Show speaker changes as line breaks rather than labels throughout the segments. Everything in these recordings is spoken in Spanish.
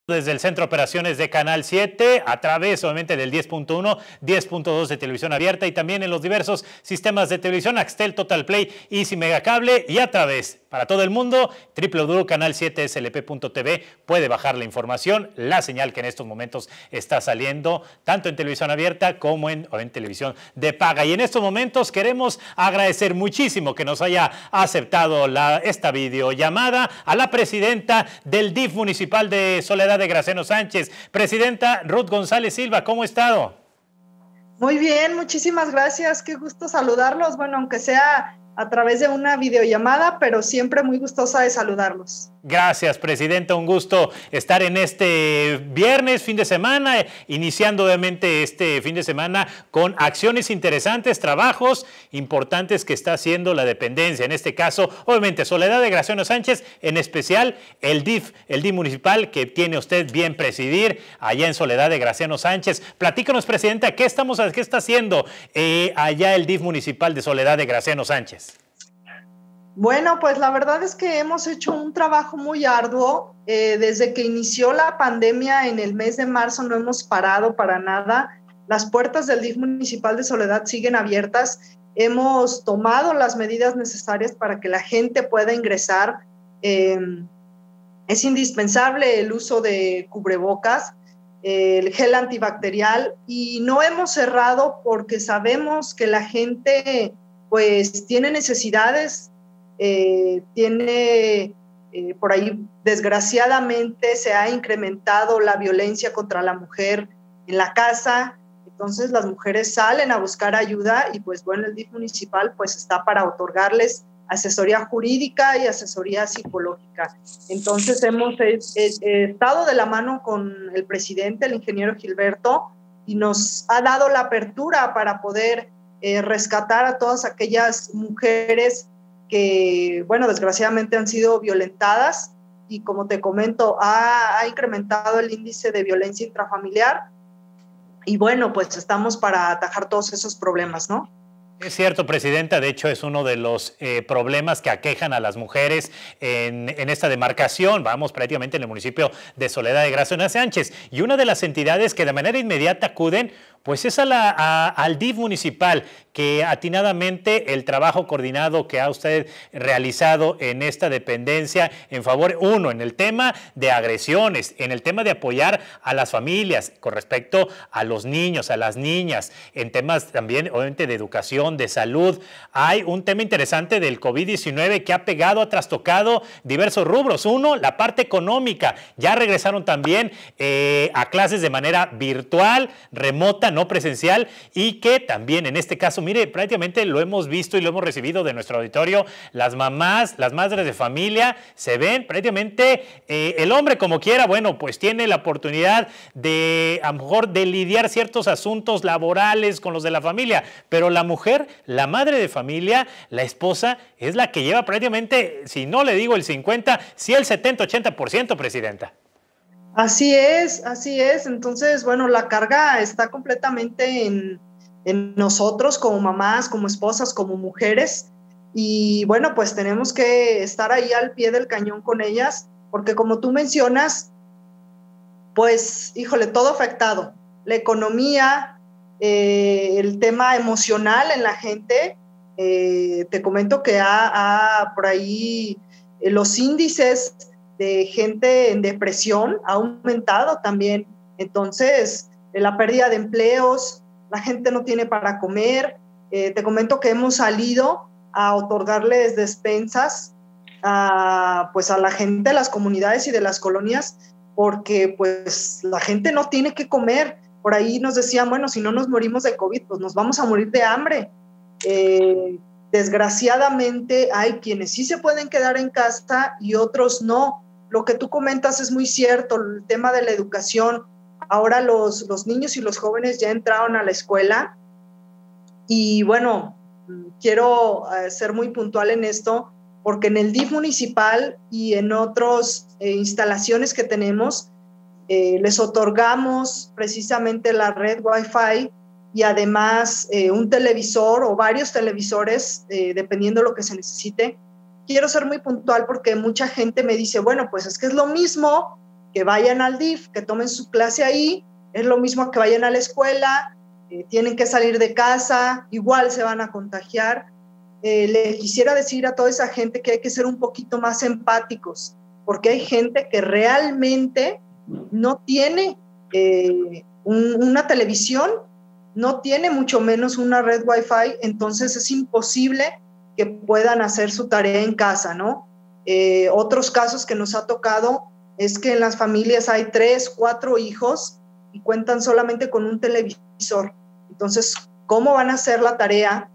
Desde el Centro de Operaciones de Canal 7, a través obviamente del 10.1, 10.2 de televisión abierta y también en los diversos sistemas de televisión, Axtel, Total Play, Easy Megacable y a través, para todo el mundo, www.canal7slp.tv. Puede bajar la información, la señal que en estos momentos está saliendo, tanto en televisión abierta como en televisión de paga. Y en estos momentos queremos agradecer muchísimo que nos haya aceptado esta videollamada a la presidenta del DIF municipal de Soledad de Graciano Sánchez. Presidenta Ruth González Silva, ¿cómo ha estado?
Muy bien, muchísimas gracias, qué gusto saludarlos, bueno, aunque sea a través de una videollamada, pero siempre muy gustosa de saludarlos.
Gracias, presidenta, un gusto estar en este viernes, fin de semana, iniciando obviamente este fin de semana con acciones interesantes, trabajos importantes que está haciendo la dependencia, en este caso, obviamente, Soledad de Graciano Sánchez, en especial el DIF municipal que tiene usted bien presidir allá en Soledad de Graciano Sánchez. Platícanos, presidenta, ¿qué está haciendo allá el DIF municipal de Soledad de Graciano Sánchez?
Bueno, pues la verdad es que hemos hecho un trabajo muy arduo. Desde que inició la pandemia en el mes de marzo no hemos parado para nada. Las puertas del DIF municipal de Soledad siguen abiertas. Hemos tomado las medidas necesarias para que la gente pueda ingresar. Es indispensable el uso de cubrebocas, el gel antibacterial, y no hemos cerrado porque sabemos que la gente pues tiene necesidades. Por ahí desgraciadamente se ha incrementado la violencia contra la mujer en la casa, entonces las mujeres salen a buscar ayuda y pues bueno, el DIF municipal pues está para otorgarles asesoría jurídica y asesoría psicológica. Entonces hemos estado de la mano con el presidente, el ingeniero Gilberto, y nos ha dado la apertura para poder rescatar a todas aquellas mujeres que, bueno, desgraciadamente han sido violentadas y como te comento, ha incrementado el índice de violencia intrafamiliar y bueno, pues estamos para atajar todos esos problemas, ¿no?
Es cierto, presidenta, de hecho es uno de los problemas que aquejan a las mujeres en esta demarcación, vamos prácticamente en el municipio de Soledad de Graciano Sánchez, y una de las entidades que de manera inmediata acuden pues es al DIF municipal, que atinadamente el trabajo coordinado que ha usted realizado en esta dependencia en favor, uno, en el tema de agresiones, en el tema de apoyar a las familias con respecto a los niños, a las niñas, en temas también obviamente de educación, de salud. Hay un tema interesante del COVID-19 que ha pegado, ha trastocado diversos rubros. Uno, la parte económica. Ya regresaron también a clases de manera virtual, remota, no presencial, y que también en este caso, mire, prácticamente lo hemos visto y lo hemos recibido de nuestro auditorio, las mamás, las madres de familia, se ven prácticamente, el hombre como quiera, bueno, pues tiene la oportunidad de, a lo mejor, de lidiar ciertos asuntos laborales con los de la familia, pero la mujer, la madre de familia, la esposa, es la que lleva prácticamente, si no le digo el 50, sí el 70-80%, presidenta.
Así es, entonces, bueno, la carga está completamente en nosotros como mamás, como esposas, como mujeres, y bueno, pues tenemos que estar ahí al pie del cañón con ellas, porque como tú mencionas, pues, híjole, todo afectado, la economía, el tema emocional en la gente. Te comento que por ahí los índices de gente en depresión ha aumentado también, entonces la pérdida de empleos, la gente no tiene para comer. Te comento que hemos salido a otorgarles despensas pues a la gente de las comunidades y de las colonias, porque pues la gente no tiene que comer. Por ahí nos decían, bueno, si no nos morimos de COVID, pues nos vamos a morir de hambre. Desgraciadamente hay quienes sí se pueden quedar en casa y otros no. Lo que tú comentas es muy cierto, el tema de la educación. Ahora los niños y los jóvenes ya entraron a la escuela y bueno, quiero ser muy puntual en esto, porque en el DIF municipal y en otras instalaciones que tenemos, les otorgamos precisamente la red Wi-Fi y además un televisor o varios televisores, dependiendo de lo que se necesite. Quiero ser muy puntual porque mucha gente me dice, bueno, pues es que es lo mismo que vayan al DIF, que tomen su clase ahí, es lo mismo que vayan a la escuela, tienen que salir de casa, igual se van a contagiar. Le quisiera decir a toda esa gente que hay que ser un poquito más empáticos, porque hay gente que realmente no tiene una televisión, no tiene mucho menos una red Wi-Fi, entonces es imposible que puedan hacer su tarea en casa, ¿no? Otros casos que nos ha tocado es que en las familias hay 3, 4 hijos y cuentan solamente con un televisor. Entonces, ¿cómo van a hacer la tarea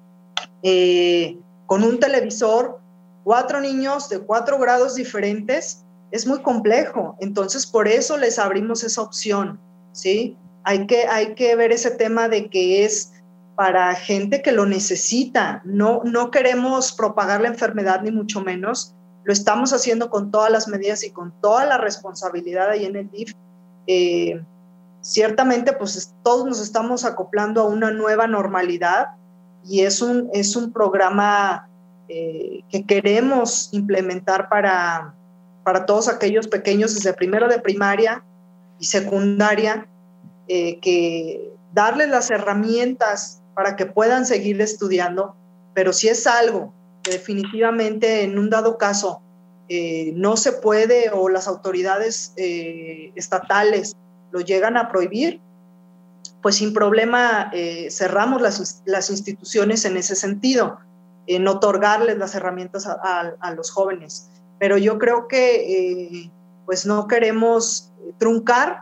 con un televisor? 4 niños de 4 grados diferentes, es muy complejo. Entonces, por eso les abrimos esa opción, ¿sí? Hay que ver ese tema de que es para gente que lo necesita. No queremos propagar la enfermedad, ni mucho menos. Lo estamos haciendo con todas las medidas y con toda la responsabilidad ahí en el DIF. Ciertamente, pues todos nos estamos acoplando a una nueva normalidad y es un programa que queremos implementar para todos aquellos pequeños desde primero de primaria y secundaria, que darles las herramientas para que puedan seguir estudiando, pero si es algo que definitivamente en un dado caso no se puede o las autoridades estatales lo llegan a prohibir, pues sin problema cerramos las instituciones en ese sentido, en otorgarles las herramientas a los jóvenes. Pero yo creo que pues no queremos truncar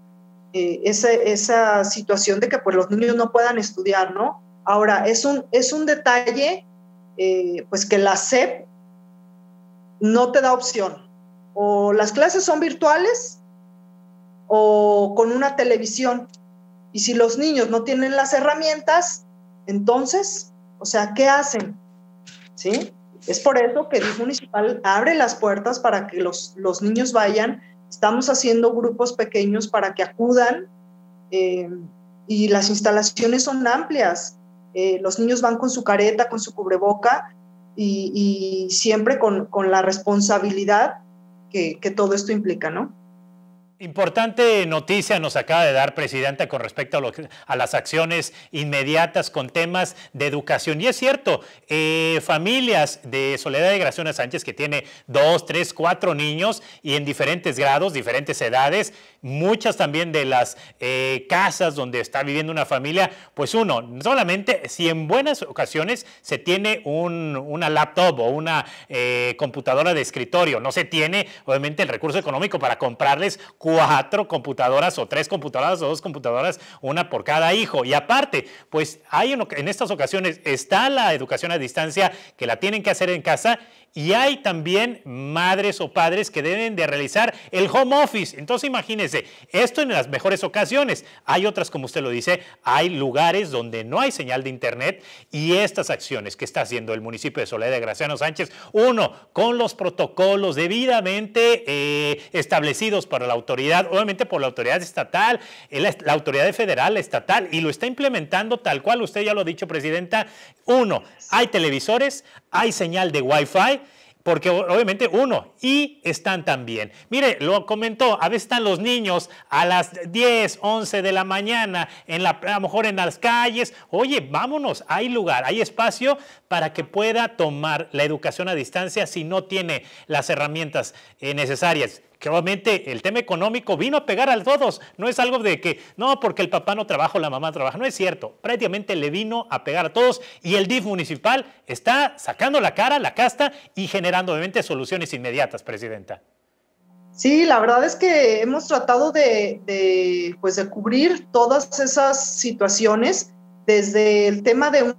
esa situación de que pues, los niños no puedan estudiar, ¿no? Ahora, es un detalle pues que la SEP no te da opción. O las clases son virtuales o con una televisión. Y si los niños no tienen las herramientas, entonces, o sea, ¿qué hacen? ¿Sí? Es por eso que DIF municipal abre las puertas para que los niños vayan. Estamos haciendo grupos pequeños para que acudan y las instalaciones son amplias. Los niños van con su careta, con su cubreboca y siempre con la responsabilidad que todo esto implica, ¿no?
Importante noticia nos acaba de dar, Presidenta, con respecto a las acciones inmediatas con temas de educación. Y es cierto, familias de Soledad de Graciano Sánchez que tiene 2, 3, 4 niños y en diferentes grados, diferentes edades, muchas también de las casas donde está viviendo una familia, pues uno, solamente si en buenas ocasiones se tiene una laptop o una computadora de escritorio, no se tiene obviamente el recurso económico para comprarles 4 computadoras o 3 computadoras o 2 computadoras, una por cada hijo. Y aparte, pues hay en estas ocasiones está la educación a distancia que la tienen que hacer en casa y hay también madres o padres que deben de realizar el home office. Entonces imagínense, esto en las mejores ocasiones. Hay otras, como usted lo dice, hay lugares donde no hay señal de internet y estas acciones que está haciendo el municipio de Soledad de Graciano Sánchez, uno, con los protocolos debidamente establecidos para la autoridad, obviamente por la autoridad estatal, la autoridad federal, la estatal, y lo está implementando tal cual, usted ya lo ha dicho, Presidenta. Uno, hay televisores, hay señal de Wi-Fi, porque obviamente y están también. Mire, lo comentó, a veces están los niños a las 10, 11 de la mañana, a lo mejor en las calles. Oye, vámonos, hay lugar, hay espacio para que pueda tomar la educación a distancia si no tiene las herramientas necesarias. Que obviamente el tema económico vino a pegar a todos, no es algo de que, no, porque el papá no trabaja o la mamá trabaja, no es cierto, prácticamente le vino a pegar a todos y el DIF municipal está sacando la cara, la casta y generando obviamente soluciones inmediatas, Presidenta.
Sí, la verdad es que hemos tratado de cubrir todas esas situaciones, desde el tema de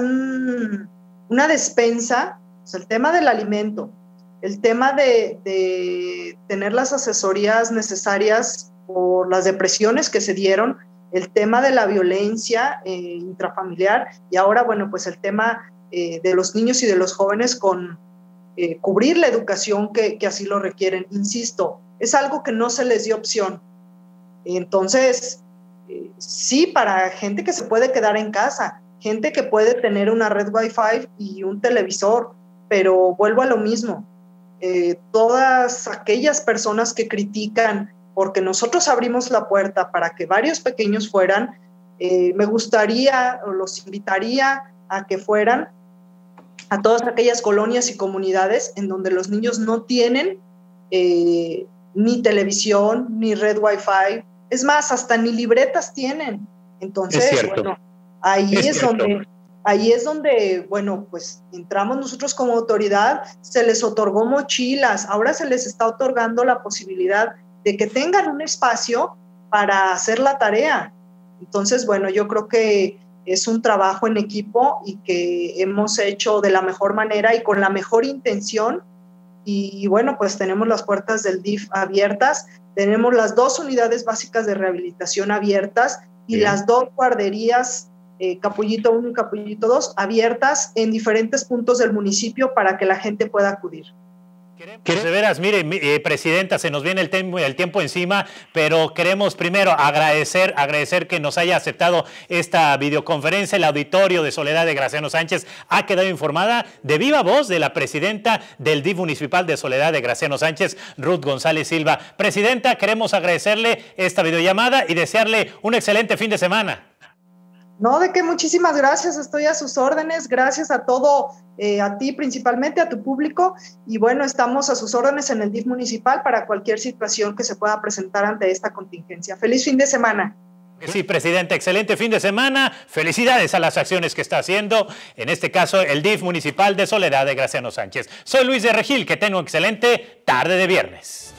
una despensa, o sea, el tema del alimento, el tema de tener las asesorías necesarias por las depresiones que se dieron, el tema de la violencia intrafamiliar y ahora, bueno, pues el tema de los niños y de los jóvenes con cubrir la educación que así lo requieren. Insisto, es algo que no se les dio opción. Entonces, sí, para gente que se puede quedar en casa, gente que puede tener una red Wi-Fi y un televisor, pero vuelvo a lo mismo. todas aquellas personas que critican porque nosotros abrimos la puerta para que varios pequeños fueran, me gustaría o los invitaría a que fueran a todas aquellas colonias y comunidades en donde los niños no tienen ni televisión, ni red Wi-Fi, es más, hasta ni libretas tienen. Entonces, bueno, ahí es donde, bueno, pues entramos nosotros como autoridad, se les otorgó mochilas, ahora se les está otorgando la posibilidad de que tengan un espacio para hacer la tarea. Entonces, bueno, yo creo que es un trabajo en equipo y que hemos hecho de la mejor manera y con la mejor intención. Y bueno, pues tenemos las puertas del DIF abiertas, tenemos las 2 unidades básicas de rehabilitación abiertas y las 2 guarderías, Capullito 1 y Capullito 2, abiertas en diferentes puntos del municipio para que la gente pueda acudir.
De veras, mire, Presidenta, se nos viene el tiempo encima, pero queremos primero agradecer que nos haya aceptado esta videoconferencia. El auditorio de Soledad de Graciano Sánchez ha quedado informada de viva voz de la presidenta del DIF municipal de Soledad de Graciano Sánchez, Ruth González Silva. Presidenta, queremos agradecerle esta videollamada y desearle un excelente fin de semana.
No, de qué, muchísimas gracias, estoy a sus órdenes, gracias a todo, a ti principalmente, a tu público, y bueno, estamos a sus órdenes en el DIF municipal para cualquier situación que se pueda presentar ante esta contingencia. ¡Feliz fin de semana!
Sí, Presidenta, excelente fin de semana, felicidades a las acciones que está haciendo, en este caso el DIF municipal de Soledad de Graciano Sánchez. Soy Luis de Regil, que tenga una excelente tarde de viernes.